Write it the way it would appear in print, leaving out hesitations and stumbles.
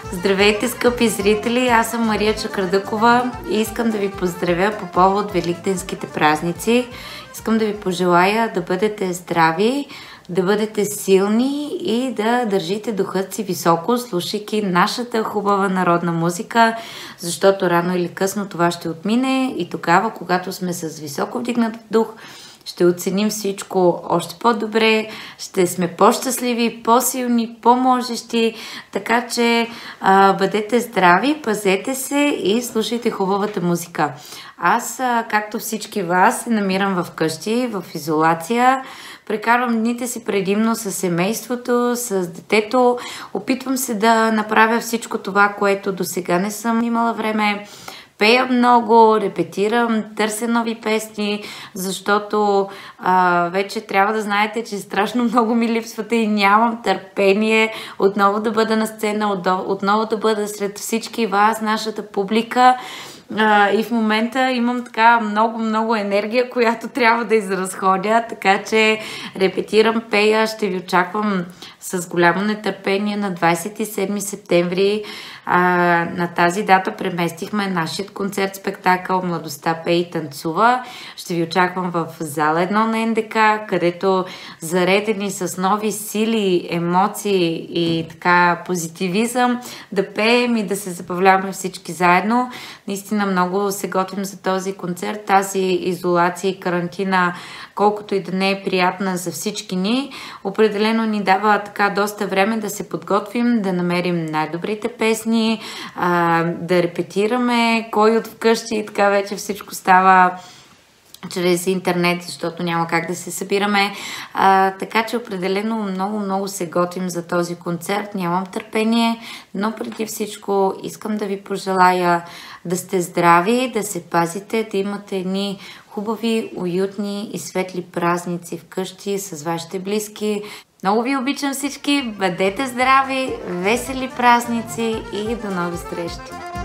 Здравейте, скъпи зрители! Аз съм Мария Чакърдъкова и искам да ви поздравя по повод Великденските празници. Искам да ви пожелая да бъдете здрави, да бъдете силни и да държите духът си високо, слушайки нашата хубава народна музика, защото рано или късно това ще отмине и тогава, когато сме с високо вдигнат дух, ще оценим всичко още по-добре, ще сме по-щастливи, по-силни, по-можещи, така че бъдете здрави, пазете се и слушайте хубавата музика. Аз, както всички вас, се намирам в къщи, в изолация. Прекарвам дните си предимно с семейството, с детето. Опитвам се да направя всичко това, което досега не съм имала време. Пея много, репетирам, търся нови песни, защото вече трябва да знаете, че страшно много ми липсвате и нямам търпение отново да бъда на сцена, отново да бъда сред всички вас, нашата публика. И в момента имам така много енергия, която трябва да изразходя, така че репетирам, пея, ще ви очаквам с голямо нетърпение на 27 септември. На тази дата преместихме нашият концерт-спектакъл "Младостта пее и танцува". Ще ви очаквам в зала 1 на НДК, където заредени с нови сили, емоции и така позитивизъм да пеем и да се забавляваме всички заедно. Наистина много се готвим за този концерт. Тази изолация и карантина, колкото и да не е приятна за всички ни, определено ни дава така доста време да се подготвим, да намерим най-добрите песни, да репетираме кой от вкъщи и така вече всичко става чрез интернет, защото няма как да се събираме. Така че определено много се готвим за този концерт. Нямам търпение, но преди всичко искам да ви пожелая да сте здрави, да се пазите, да имате едни хубави, уютни и светли празници вкъщи с вашите близки. Много ви обичам всички, бъдете здрави, весели празници и до нови срещи!